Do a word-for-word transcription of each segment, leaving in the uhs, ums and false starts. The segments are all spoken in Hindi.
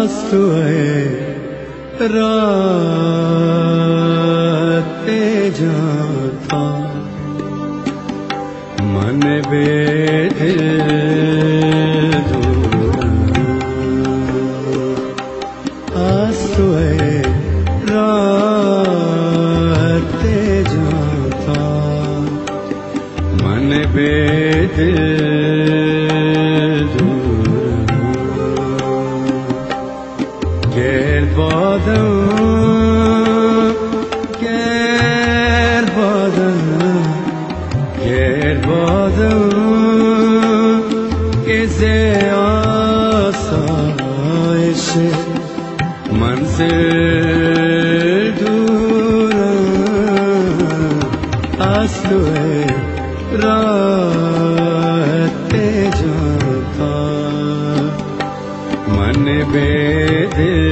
आंसुए राते जाता मन बेदिल आंसुए राते जाता मन बेदिल गैर बादल गैर बादल गैर बादल किसे आसाइश मंजिल दूर आंसुए राते जाता मन बेदिल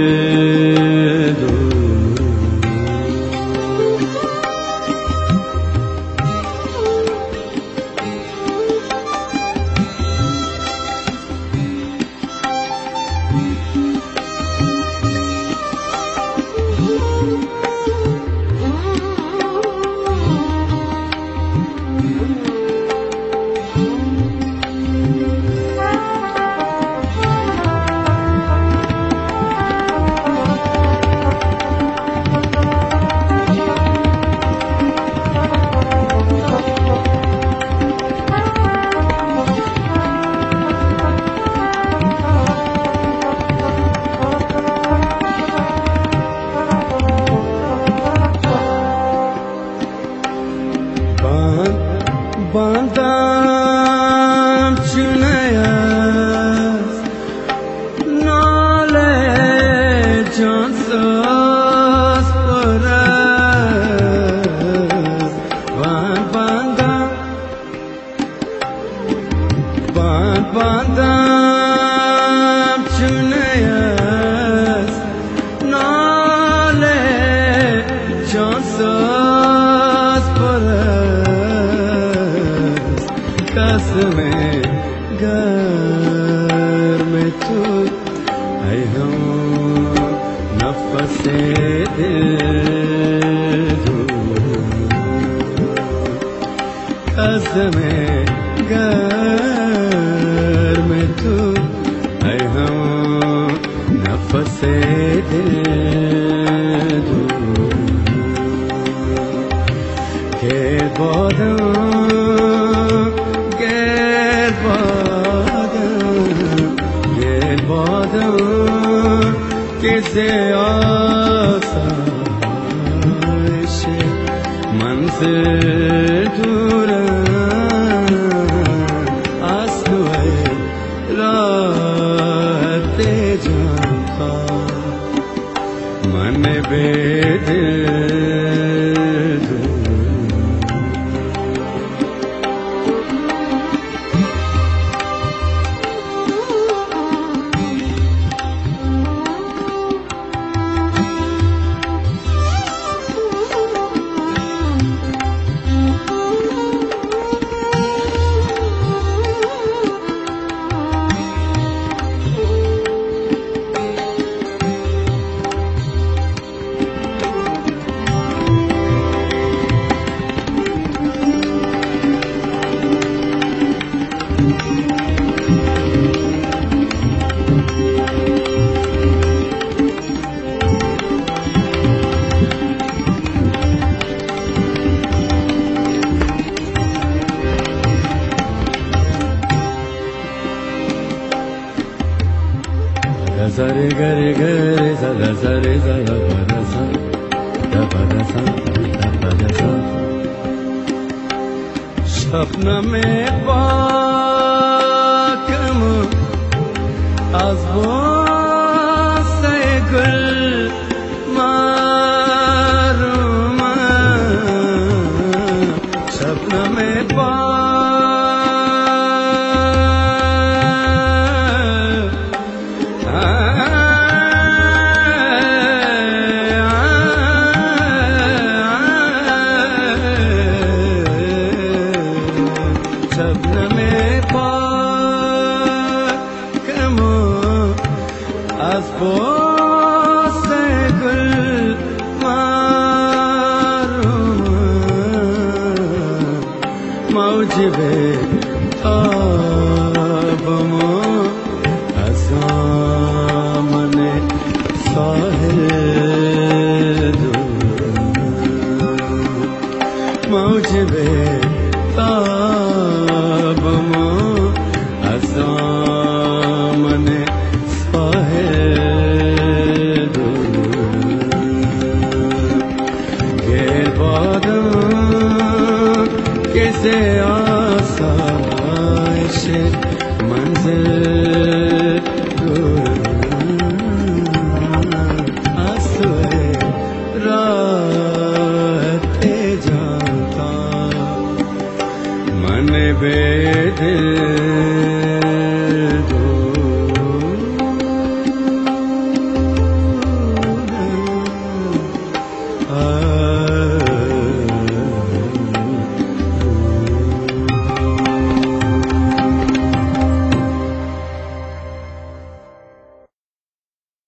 Bandam chunayas knowledge answers for us. Bandam Bandam chunayas knowledge answers for us. कसमें घर में तू है हम नफ़से दिल कसमें घर में तू है हम नफ़से दिल के बादल किसे आसाइश मंजिल दूर आंसुए राते जाता मन बेदिल Sare gare gare sa la sare sa la pa da sa da pa da sa da pa da sa Şapna me bakım az bolsa gül maruma Şapna me bakım از پشت گل موجی به تابم از آمن ساحل